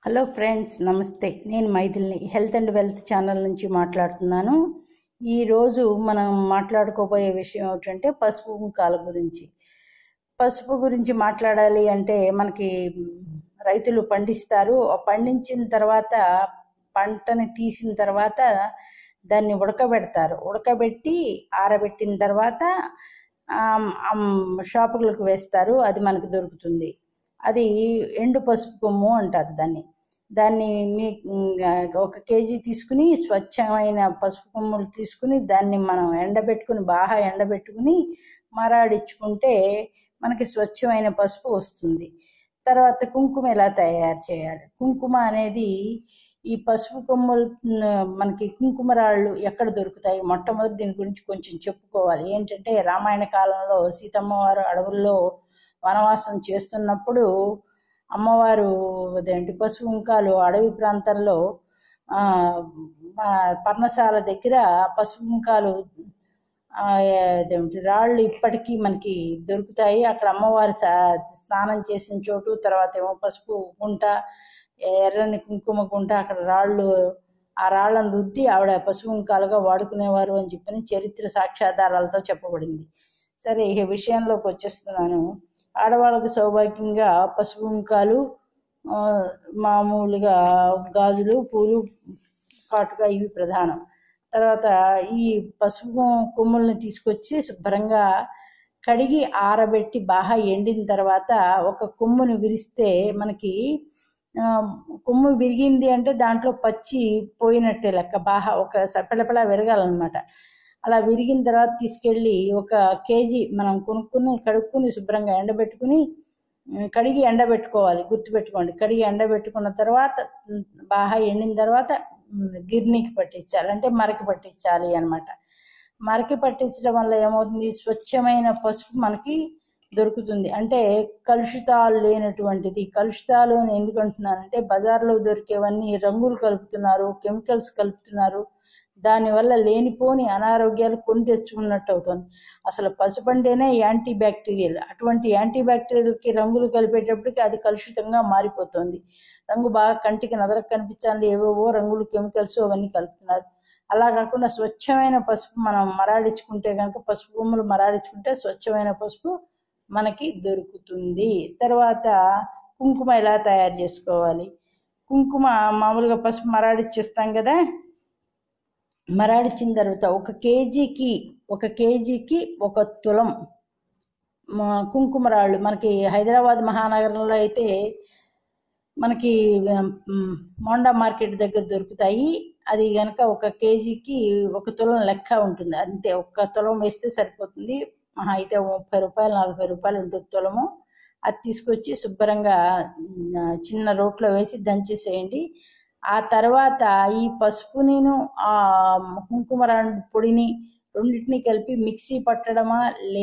Hello friends, నమస్తే. నేను మైథిల్ని హెల్త్ అండ్ వెల్త్ ఛానల్ నుంచి మాట్లాడుతున్నాను. ఈరోజు మనం మాట్లాడుకోబోయే విషయం ఏమిటంటే పసుపు కుంకాల గురించి. పసుపు గురించి మాట్లాడాలి అంటే మనకి రైతులు పండిస్తారు. పండించిన తర్వాత పంటని తీసిన తర్వాత దాన్ని ఉడకబెడతారు. ఉడకబెట్టి ఆరబెట్టిన తర్వాత షాపులకు వేస్తారు. అది మనకు దొరుకుతుంది. అది ఎండు పసుపు కొమ్ము అంటారు దాన్ని మీ 1 కేజీ తీసుకుని స్వచ్ఛమైన పసుపు కొమ్ములు తీసుకుని దాన్ని మనం బాగా ఎండబెట్టుకుని మరాడించుకుంటే మనకి స్వచ్ఛమైన పసుపు వస్తుంది. తర్వాత కుంకుమ ఎలా తయారు చేయాలి? కుంకుమ అనేది ఈ పసుపు కొమ్ములు మనకి కుంకుమ రాళ్ళు ఎక్కడ దొరుకుతాయి? మొట్టమొదటి దీని గురించి కొంచెం చెప్పుకోవాలి. ఏంటంటే రామాయణ కాలంలో సీతమ్మ వారు అడవుల్లో వనవాసం చేస్తున్నప్పుడు అమ్మవారు పసుపు కుంకాలు అడవి ప్రాంతంలో పర్ణశాల దగ్గర పసుపు కుంకాలు రాళ్ళు ఇప్పటికీ మనకి దొరుకుతాయి. అక్కడ అమ్మవారి స్నానం చేసిన చోటు, తర్వాత ఏమో పసుపు గుంట, ఎర్రని కుంకుమ గుంట, అక్కడ ఆ రాళ్ళను రుద్ది ఆవిడ పసుపు కుంకాలుగా వాడుకునేవారు అని చెప్పని చరిత్ర సాక్ష్యాధారాలతో చెప్పబడింది. సరే, ఈ విషయంలోకి వచ్చేస్తున్నాను. ఆడవాళ్ళకు సౌభాగ్యంగా పసుపు కుంకాలు, మామూలుగా గాజులు, పూలు, కాటుక ఇవి ప్రధానం. తర్వాత ఈ పసుపు కొమ్ముల్ని తీసుకొచ్చి శుభ్రంగా కడిగి ఆరబెట్టి బాగా ఎండిన తర్వాత ఒక కొమ్ముని విరిస్తే మనకి కొమ్ము విరిగింది అంటే దాంట్లో పచ్చి పోయినట్టే లెక్క. బాగా ఒక పిల్లపిల్ల విరగాలన్నమాట. అలా విరిగిన తర్వాత తీసుకెళ్ళి 1 కేజీ మనం కడుక్కుని శుభ్రంగా ఎండబెట్టుకుని కడిగి ఎండబెట్టుకోవాలి. గుర్తుపెట్టుకోండి, కడిగి ఎండబెట్టుకున్న తర్వాత బాగా ఎండిన తర్వాత గిర్నీకి పట్టించాలి, అంటే మరకి పట్టించాలి అన్నమాట. మరకి పట్టించడం వల్ల ఏమవుతుంది? స్వచ్ఛమైన పసుపు మనకి దొరుకుతుంది. అంటే కలుషితాలు లేనటువంటిది. కలుషితాలు అని ఎందుకు అంటున్నానంటే బజార్లో దొరికేవన్నీ రంగులు కలుపుతున్నారు, కెమికల్స్ కలుపుతున్నారు. దానివల్ల లేనిపోని అనారోగ్యాలు కొని తెచ్చుకున్నట్టు అవుతుంది. అసలు పసుపు అంటేనే యాంటీ బ్యాక్టీరియల్. అటువంటి యాంటీ బ్యాక్టీరియల్కి రంగులు కలిపేటప్పటికి అది కలుషితంగా మారిపోతుంది. రంగు బాగా కంటికి నదరకు కనిపించాలి, ఏవేవో రంగులు, కెమికల్స్ అవన్నీ కలుపుతున్నారు. అలా కాకుండా స్వచ్ఛమైన పసుపు మనం మరాడించుకుంటే కనుక, పసుపు కొమ్ములు మరాడించుకుంటే స్వచ్ఛమైన పసుపు మనకి దొరుకుతుంది. తర్వాత కుంకుమ ఎలా తయారు చేసుకోవాలి? కుంకుమ మామూలుగా పసుపు మరాడిచ్చేస్తాం కదా. మరాడిచ్చిన తర్వాత 1 కేజీకి 1 తులం కుంకుమ రాళ్ళు మనకి హైదరాబాద్ మహానగరంలో అయితే మనకి మోండా మార్కెట్ దగ్గర దొరుకుతాయి. అది కనుక 1 కేజీకి 1 తులం లెక్క ఉంటుంది. అంతే, 1 తులం వేస్తే సరిపోతుంది. అయితే 30 రూపాయలు 40 రూపాయలు ఉంటుంది తులము. అది తీసుకొచ్చి శుభ్రంగా చిన్న రోట్లో వేసి దంచేసేయండి. ఆ తర్వాత ఈ పసుపునిను ఆ కుంకుమ పొడిని రెండింటినీ కలిపి మిక్సీ పట్టడమా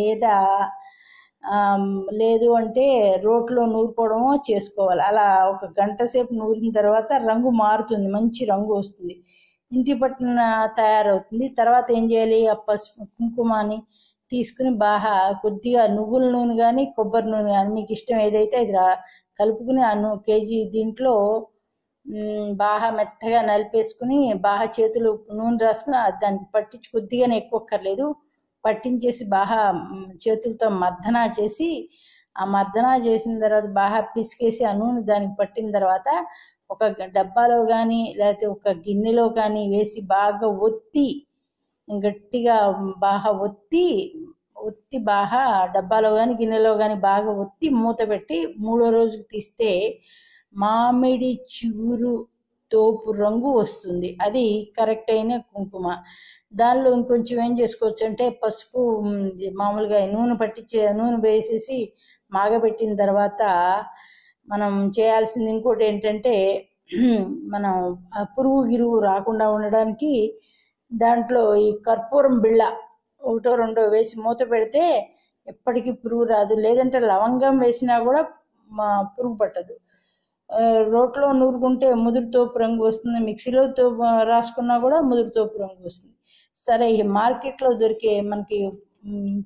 లేదు అంటే రోట్లో నూరుకోవడమో చేసుకోవాలి. అలా 1 గంట సేపు నూరిన తర్వాత రంగు మారుతుంది, మంచి రంగు వస్తుంది, ఇంటి పట్టున తయారవుతుంది. తర్వాత ఏం చేయాలి? ఆ పసుపు కుంకుమని తీసుకుని బాగా కొద్దిగా నువ్వుల నూనె కానీ కొబ్బరి నూనె కానీ మీకు ఇష్టం ఏదైతే అది కలుపుకుని ఆ కేజీ దీంట్లో బాగా మెత్తగా నలిపేసుకుని బాగా చేతులు నూనె రాసుకుని దానికి పట్టించి, కొద్దిగానే ఎక్కువ అక్కర్లేదు, పట్టించేసి బాగా చేతులతో మర్దనా చేసి, ఆ మర్దనా చేసిన తర్వాత బాగా పిసికేసి ఆ నూనె దానికి పట్టిన తర్వాత 1 డబ్బాలో కానీ లేకపోతే 1 గిన్నెలో కానీ వేసి బాగా ఒత్తి, గట్టిగా బాగా ఒత్తి బాగా డబ్బాలో కానీ గిన్నెలో కానీ బాగా ఒత్తి మూత పెట్టి 3వ రోజుకి తీస్తే మామిడి చిగురు తోపు రంగు వస్తుంది. అది కరెక్ట్ అయిన కుంకుమ. దానిలో ఇంకొంచెం ఏం చేసుకోవచ్చు అంటే పసుపు మామూలుగా నూనె వేసేసి మాగబెట్టిన తర్వాత మనం చేయాల్సింది ఇంకోటి ఏంటంటే, మనం పురుగు గిరుగు రాకుండా ఉండడానికి దాంట్లో ఈ కర్పూరం బిళ్ళ 1 2 వేసి మూత పెడితే ఎప్పటికీ పురుగు రాదు. లేదంటే లవంగం వేసినా కూడా పురుగు పట్టదు. రోట్లో నూరుకుంటే ముదురు తోపు రంగు వస్తుంది, మిక్సీలో రాసుకున్నా కూడా ముదురు తోపు రంగు వస్తుంది. సరే, ఈ మార్కెట్లో దొరికే మనకి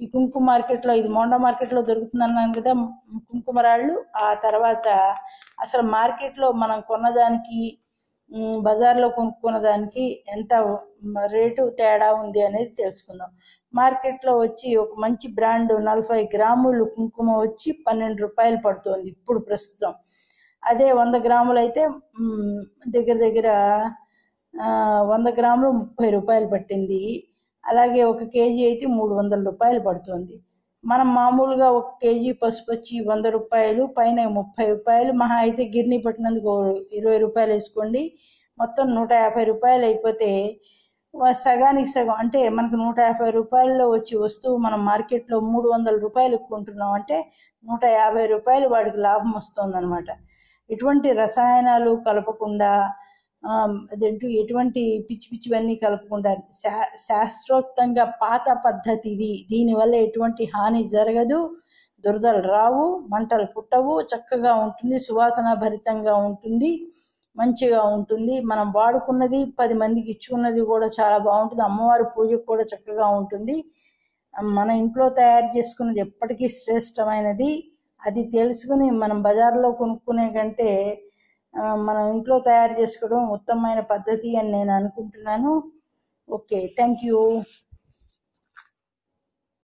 ఈ కుంకుమ మార్కెట్లో, ఇది మోండా మార్కెట్లో దొరుకుతుంది అన్నాను కదా కుంకుమరాళ్ళు. ఆ తర్వాత అసలు మార్కెట్లో మనం కొన్నదానికి బజార్లో కొనుక్కున్న దానికి ఎంత రేటు తేడా ఉంది అనేది తెలుసుకుందాం. మార్కెట్లో వచ్చి ఒక మంచి బ్రాండ్ 40 గ్రాములు కుంకుమ వచ్చి 12 రూపాయలు పడుతుంది ఇప్పుడు ప్రస్తుతం. అదే 100 గ్రాములు అయితే దగ్గర దగ్గర 100 గ్రాములు 30 రూపాయలు పట్టింది. అలాగే 1 కేజీ అయితే 300 రూపాయలు పడుతుంది. మనం మామూలుగా 1 కేజీ పసుపు వచ్చి 100 రూపాయలు, పైన 30 రూపాయలు, మహా అయితే గిర్నీ పట్టినందుకు 20 రూపాయలు వేసుకోండి, మొత్తం 150 రూపాయలు అయిపోతే సగానికి సగం అంటే మనకు 150 రూపాయల్లో వచ్చి వస్తువు మనం మార్కెట్లో 300 రూపాయలకు కొంటున్నాం అంటే 150 రూపాయలు వాడికి లాభం వస్తుందన్నమాట. ఎటువంటి రసాయనాలు కలపకుండా, అదేంటూ ఎటువంటి పిచ్చి పిచ్చివన్నీ కలపకుండా శాస్త్రోక్తంగా పాత పద్ధతి ఇది. దీనివల్ల ఎటువంటి హాని జరగదు, దురదలు రావు, మంటలు పుట్టవు, చక్కగా ఉంటుంది, సువాసన భరితంగా ఉంటుంది, మంచిగా ఉంటుంది. మనం వాడుకున్నది 10 మందికి ఇచ్చుకున్నది కూడా చాలా బాగుంటుంది. అమ్మవారి పూజకు కూడా చక్కగా ఉంటుంది. మన ఇంట్లో తయారు చేసుకున్నది ఎప్పటికీ శ్రేష్టమైనది. అది తెలుసుకుని మనం బజార్లో కొనుక్కునే కంటే మనం ఇంట్లో తయారు చేసుకోవడం ఉత్తమమైన పద్ధతి అని నేను అనుకుంటున్నాను. Okay, thank you.